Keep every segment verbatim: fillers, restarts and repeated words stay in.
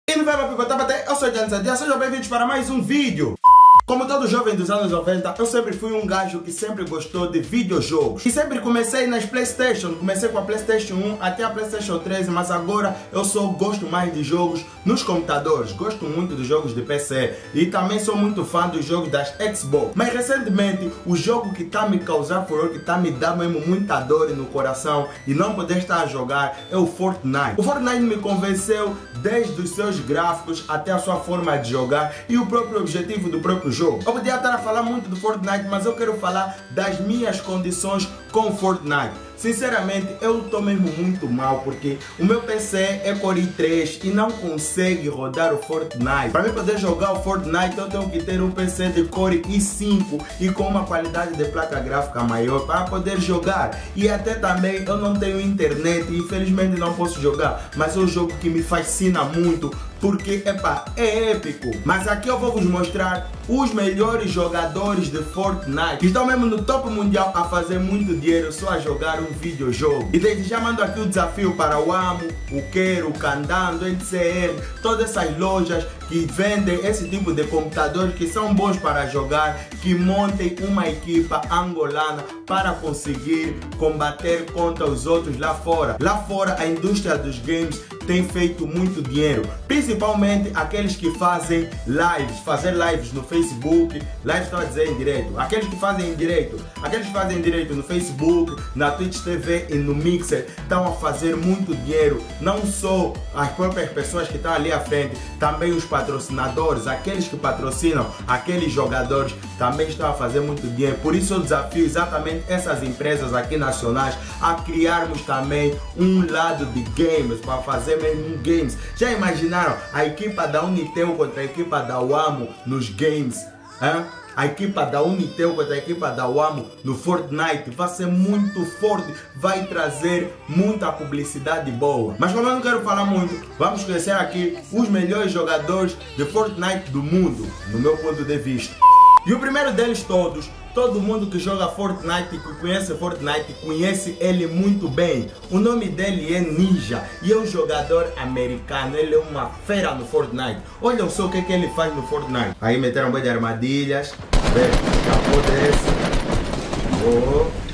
E não vai pra picotar bater, eu sou o Gianni Sandia, sejam bem-vindos para mais um vídeo. Como todo jovem dos anos noventa, eu sempre fui um gajo que sempre gostou de videojogos. E sempre comecei nas PlayStation, comecei com a PlayStation um até a PlayStation três, mas agora eu só gosto mais de jogos nos computadores. Gosto muito dos jogos de P C e também sou muito fã dos jogos das Xbox. Mas recentemente, o jogo que está me causando furor, que está me dando mesmo muita dor no coração e não poder estar a jogar, é o Fortnite. O Fortnite me convenceu desde os seus gráficos até a sua forma de jogar e o próprio objetivo do próprio jogo. Eu podia estar a falar muito do Fortnite, mas eu quero falar das minhas condições com o Fortnite. Sinceramente, eu estou mesmo muito mal porque o meu P C é Core i três e não consegue rodar o Fortnite. Para mim poder jogar o Fortnite, eu tenho que ter um P C de Core i cinco e com uma qualidade de placa gráfica maior para poder jogar. E até também eu não tenho internet e infelizmente não posso jogar, mas é um jogo que me fascina muito porque, epa, é épico. Mas aqui eu vou vos mostrar os melhores jogadores de Fortnite que estão mesmo no topo mundial a fazer muito dinheiro só a jogar um videojogo. E desde já mando aqui o desafio para o Amo, o Quero, o Candando, o N C R, todas essas lojas que vendem esse tipo de computadores que são bons para jogar, que montem uma equipa angolana para conseguir combater contra os outros lá fora. Lá fora a indústria dos games tem feito muito dinheiro, principalmente aqueles que fazem lives, fazer lives no Facebook, lives estou a dizer em direito, aqueles que fazem em direito, aqueles que fazem em direito no Facebook, na Twitch T V e no Mixer estão a fazer muito dinheiro, não só as próprias pessoas que estão ali à frente, também os patrocinadores, aqueles que patrocinam aqueles jogadores também estão a fazer muito dinheiro. Por isso eu desafio exatamente essas empresas aqui nacionais a criarmos também um lado de games, para fazer mesmo games. Já imaginaram a equipa da Unitel contra a equipa da Wamo nos games? Hein? A equipa da Unitel contra a equipa da Wamo no Fortnite vai ser muito forte, vai trazer muita publicidade boa. Mas como eu não quero falar muito, vamos conhecer aqui os melhores jogadores de Fortnite do mundo, no meu ponto de vista. E o primeiro deles todos, todo mundo que joga Fortnite, que conhece Fortnite, conhece ele muito bem. O nome dele é Ninja e é um jogador americano, ele é uma fera no Fortnite. Olha só o que, é que ele faz no Fortnite. Aí meteram um boi de armadilhas, vê, capô desse. Oh.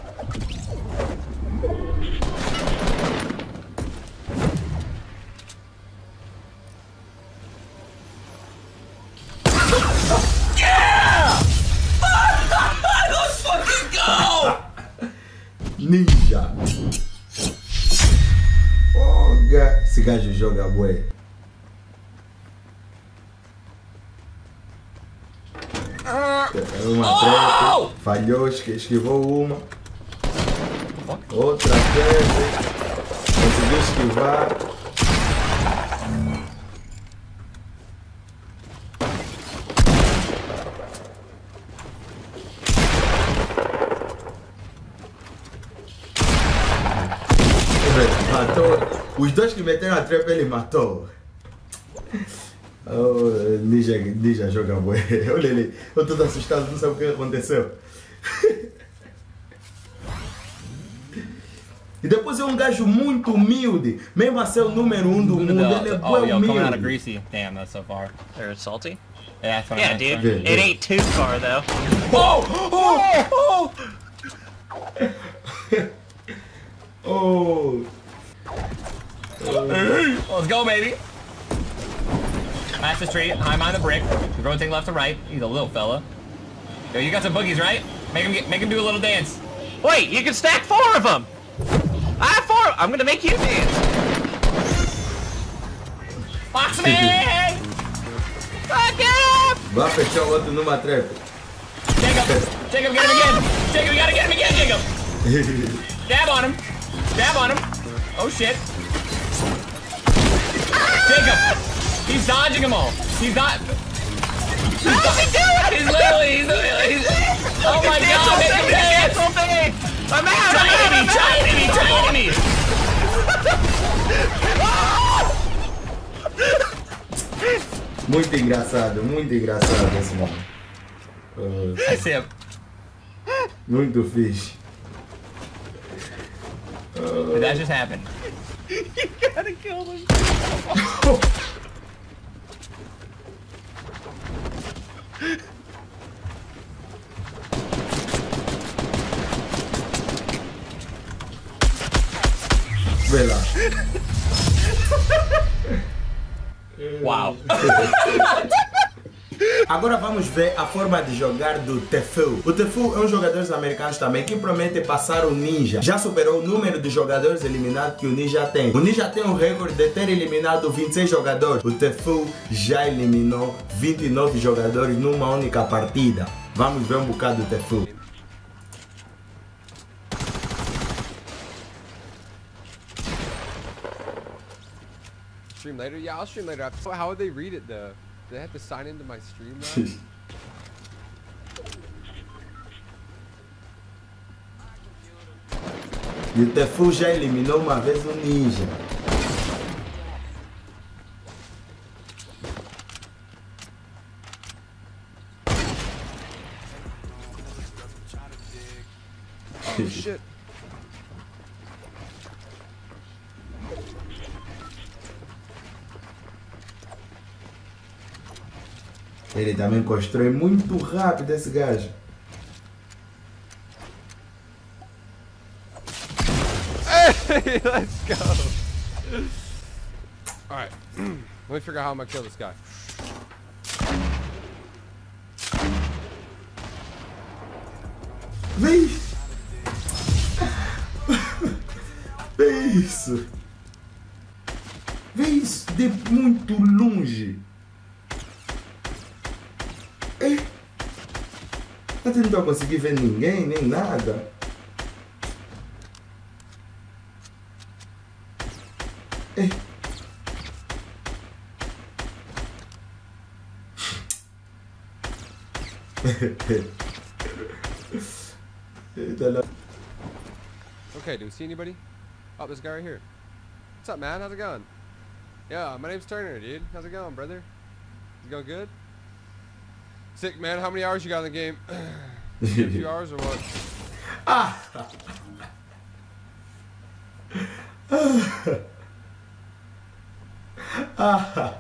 Ninja. Oga, esse gajo joga bué. Uma trap, falhou, esquivou uma. Outra trap, conseguiu esquivar. Matou. Os dois que meteram a trap ele matou. Oh, Ninja, Ninja joga bué. Olha ele, eu tô assustado, não sabe o que aconteceu. E depois é um gajo muito humilde, mesmo a ser o número um do mundo, ele é bué humilde. Coming out of greasy. Damn, that's so far. They're salty? Yeah, that's what Yeah, I dude. Yeah, It yeah. ain't too far though. Oh! Oh! Oh. Let's go, baby. Smash the tree. I'm on the brick. Rotate left to right. He's a little fella. Yo, you got some boogies, right? Make him get, make him do a little dance. Wait, you can stack four of them. I have four. I'm gonna make you dance. Boxman! Fuck him! Vai fechar o outro numa trap. Jacob! Jacob, get him again! Jacob, you gotta get him again, Jacob! Dab on him! Dab on him! Oh shit! Jacob! He's dodging them all! He's not... He's, How does he do it? he's literally... He's, he's, oh my Cancel god! Make thing, him dance! cancel thing. I'm out! Try I'm out! enemy! I'm Try out. enemy! Try enemy! Muito engraçado, muito engraçado esse mano. Uh, That's him. muito fixe. Did that just happen? You gotta kill them. Wow. Agora vamos ver a forma de jogar do Tfue. O Tfue é um jogador americano também que promete passar o Ninja. Já superou o número de jogadores eliminados que o Ninja tem. O Ninja tem o recorde de ter eliminado vinte e seis jogadores. O Tfue já eliminou vinte e nove jogadores numa única partida. Vamos ver um bocado do Tfue. Stream later? Yeah, I'll stream later. How would they read it though? Do they have to sign into my stream now? E o Tfue já eliminou uma vez o Ninja. Oh shit. Ele também constrói muito rápido esse gajo. Hey, let's go. Alright. Let me figure out how I'm gonna kill this guy. Vem! Vem isso! Vem isso de muito longe! É. Até não estou conseguindo ver ninguém, nem nada. É. Okay, do we see anybody? Oh, this guy right here. What's up, man? How's it going? Yeah, my name's Turner, dude. How's it going, brother? Is it going good? Sick, man. How many hours you got in the game? A few hours or what? Ah! Ah!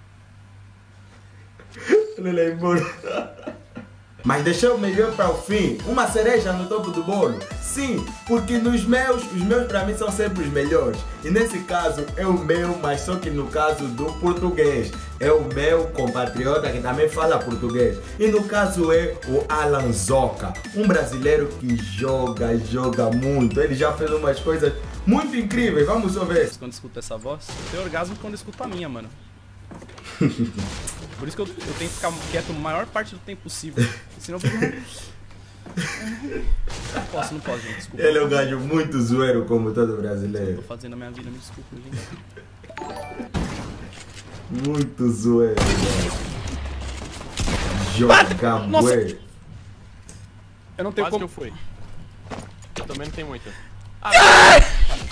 Ele lembrou. Mas deixou o melhor para o fim. Uma cereja no topo do bolo. Sim, porque nos meus, os meus para mim são sempre os melhores. E nesse caso é o meu, mas só que no caso do português. É o meu compatriota que também fala português. E no caso é o Alan Zoca. Um brasileiro que joga, joga muito. Ele já fez umas coisas muito incríveis. Vamos só ver. Quando escuto essa voz, eu tenho orgasmo quando escuto a minha, mano. Por isso que eu, eu tenho que ficar quieto a maior parte do tempo possível. Senão eu fico... Não posso, não posso, gente, desculpa. Ele é um gajo muito zoeiro como todo brasileiro. Tô fazendo a minha vida, me desculpa, gente. Muito zoeiro, velho. Joga bué. Eu não tenho Quase como... que eu fui. Eu também não tenho muito. Ai,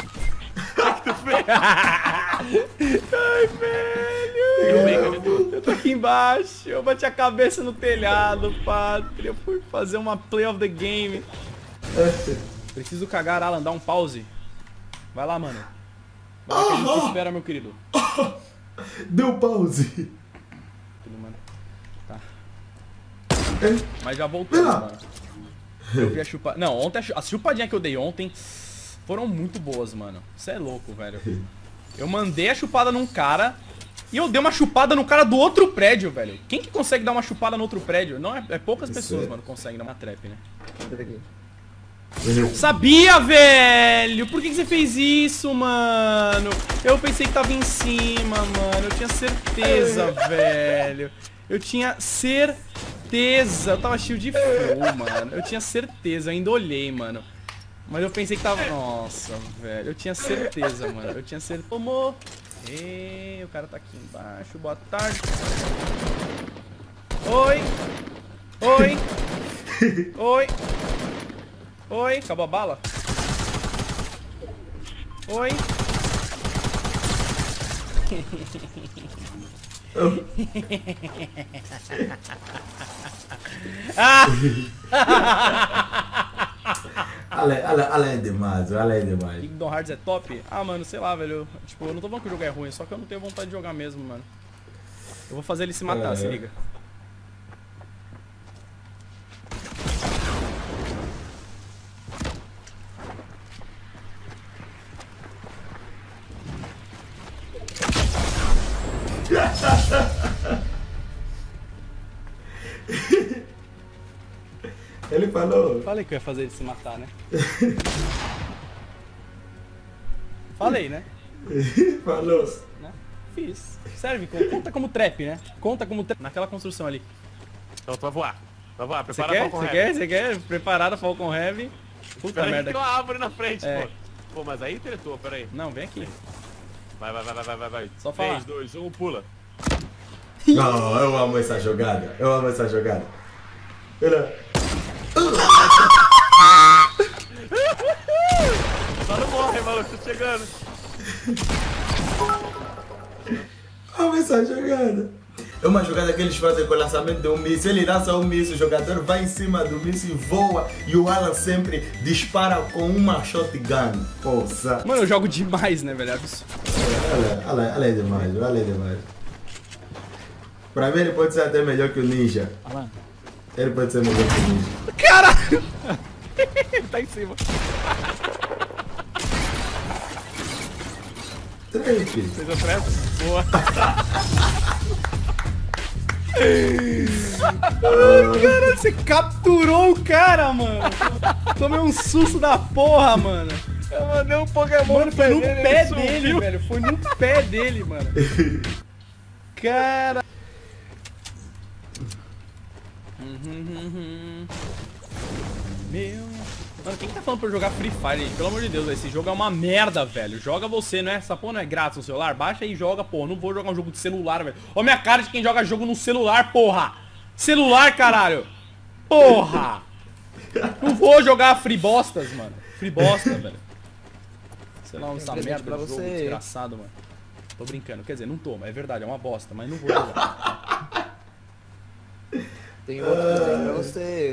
velho! Eu, eu tô aqui embaixo, eu bati a cabeça no telhado, pátria. Eu fui fazer uma play of the game. Preciso cagar, Alan, dá um pause. Vai lá, mano. Vai lá que a gente te espera, meu querido. Deu pause. Mano. Tá. É. Mas já voltou, mano. Eu vi a chupa... Não, ontem a, chu... a chupadinha que eu dei ontem foram muito boas, mano. Você é louco, velho. Eu mandei a chupada num cara e eu dei uma chupada no cara do outro prédio, velho. Quem que consegue dar uma chupada no outro prédio? Não, é, é poucas pessoas, mano, conseguem dar uma trap, né? Sabia, velho! Por que que você fez isso, mano? Eu pensei que tava em cima, mano. Eu tinha certeza, velho. Eu tinha certeza. Eu tava cheio de flow, mano. Eu tinha certeza. Eu ainda olhei, mano. Mas eu pensei que tava... Nossa, velho. Eu tinha certeza, mano. Eu tinha certeza. Tomou. Ei, o cara tá aqui embaixo. Boa tarde. Oi. Oi. Oi. Oi. Acabou a bala? Oi. Ela é demais, ela é demais. Kingdom Hearts é top? Ah, mano, sei lá, velho. Tipo, eu não tô falando que o jogo é ruim, só que eu não tenho vontade de jogar mesmo, mano. Eu vou fazer ele se matar, é. se liga. Ele falou. Falei que eu ia fazer ele se matar, né? Falei, né? Falou. Né? Fiz. Serve, conta como trap, né? Conta como trap. Naquela construção ali. Então tu vai voar. Vai voar, Você prepara quer? a Falcon Você Heavy. quer? Você quer? Preparada Falcon Heavy. Puta Peraí, merda. tem uma árvore na frente, É. pô. Pô, mas aí tretou, peraí. Não, vem aqui. Vai, vai, vai, vai, vai, vai, vai. Só falar. três, dois, um, pula. Não, eu amo essa jogada. Eu amo essa jogada. Olha. Só não morre, maluco, tô chegando. Amo essa jogada. É uma jogada que eles fazem com o lançamento de um míssil. Ele lança um míssil, o jogador vai em cima do míssil e voa. E o Alan sempre dispara com uma shotgun. Poxa. Mano, eu jogo demais, né, velho? Olha, olha, olha é demais, olha é demais. Pra mim ele pode ser até melhor que o Ninja. Alan. Ele pode ser melhor que o Ninja. Caralho! Ele tá em cima. Três. Fez a pressa? Boa. Ai, caralho, você capturou o cara, mano. Tomei um susto da porra, mano. Eu mandei um Pokémon Mano, foi no dele, pé ele dele, subiu. velho. Foi no pé dele, mano. Cara. Meu. Mano, quem que tá falando pra eu jogar Free Fire aí? Pelo amor de Deus, véio, esse jogo é uma merda, velho. Joga você, não é? Essa porra não é grátis no celular? Baixa aí e joga, porra. Não vou jogar um jogo de celular, velho. Olha a minha cara de quem joga jogo no celular, porra. Celular, caralho. Porra. Não vou jogar Free Bostas, mano. Free Bosta, velho. Sei lá, essa merda pra de jogo você. desgraçado, mano. Tô brincando. Quer dizer, não tô, mas é verdade, é uma bosta. Mas não vou jogar. Tem outro presente pra você.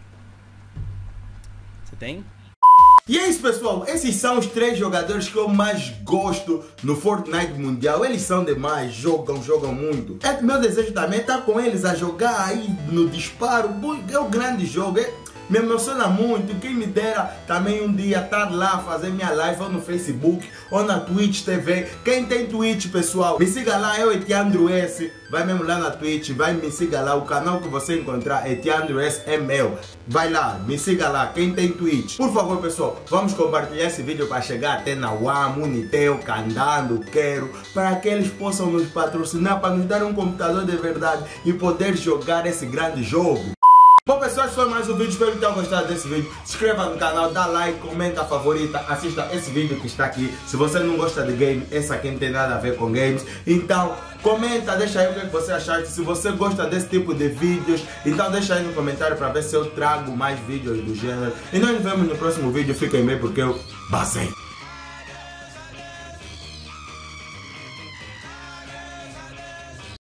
Você tem? E é isso, pessoal, esses são os três jogadores que eu mais gosto no Fortnite Mundial. Eles são demais, jogam, jogam muito. É meu desejo também estar com eles a jogar aí no disparo. É um grande jogo, é, me emociona muito. Quem me dera também um dia estar lá, fazer minha live ou no Facebook ou na Twitch T V. Quem tem Twitch, pessoal, me siga lá, eu Etiandro S. Vai mesmo lá na Twitch, vai me siga lá. O canal que você encontrar é Etiandro S M L. Vai lá, me siga lá, quem tem Twitch. Por favor, pessoal, vamos compartilhar esse vídeo para chegar até na Wam, Unitel, Candando, Quero, para que eles possam nos patrocinar, para nos dar um computador de verdade e poder jogar esse grande jogo. Bom, pessoal, esse foi mais um vídeo. Espero que tenham gostado desse vídeo. Se inscreva no canal, dá like, comenta, favorita, assista esse vídeo que está aqui. Se você não gosta de game, esse aqui não tem nada a ver com games. Então, comenta, deixa aí o que você achar. Se você gosta desse tipo de vídeos, então deixa aí no comentário para ver se eu trago mais vídeos do gênero. E nós nos vemos no próximo vídeo. Fiquem bem porque eu basei.